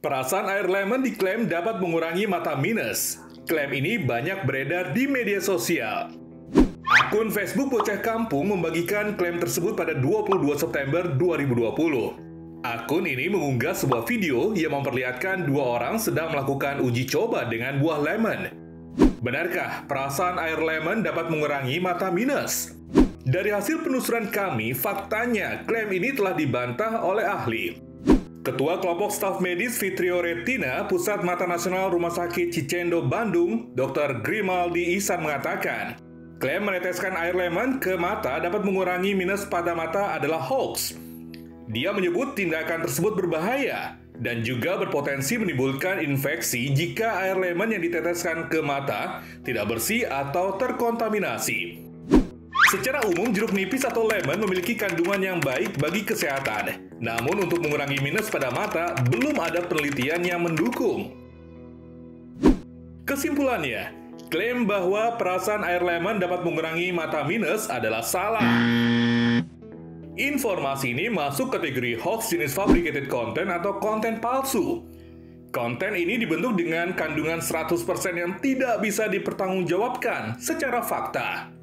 Perasan air lemon diklaim dapat mengurangi mata minus. Klaim ini banyak beredar di media sosial. Akun Facebook Bocah Kampung membagikan klaim tersebut pada 22 September 2020. Akun ini mengunggah sebuah video yang memperlihatkan dua orang sedang melakukan uji coba dengan buah lemon. Benarkah perasan air lemon dapat mengurangi mata minus? Dari hasil penelusuran kami, faktanya klaim ini telah dibantah oleh ahli. Ketua Kelompok Staf Medis Vitreoretina Pusat Mata Nasional Rumah Sakit Cicendo, Bandung, Dr. Grimaldi Ihsan mengatakan, klaim meneteskan air lemon ke mata dapat mengurangi minus pada mata adalah hoax. Dia menyebut tindakan tersebut berbahaya dan juga berpotensi menimbulkan infeksi jika air lemon yang diteteskan ke mata tidak bersih atau terkontaminasi. Secara umum, jeruk nipis atau lemon memiliki kandungan yang baik bagi kesehatan. Namun untuk mengurangi minus pada mata, belum ada penelitian yang mendukung. Kesimpulannya, klaim bahwa perasan air lemon dapat mengurangi mata minus adalah salah. Informasi ini masuk kategori hoax jenis fabricated content atau konten palsu. Konten ini dibentuk dengan kandungan 100% yang tidak bisa dipertanggungjawabkan secara fakta.